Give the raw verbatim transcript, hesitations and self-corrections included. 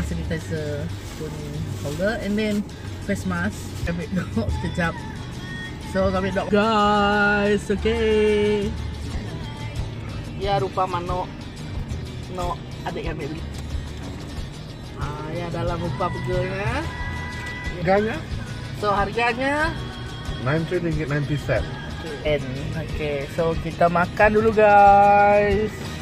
sanitizer pun holder, and then face mask. Ambil dok sekejap. So kami dok guys, okay. Ya rupa mano no adik kami beli. Ah ya dalam rupa burgernya. Harganya? So harganya ninety ringgit ninety sen. N. Okay, so kita makan dulu guys.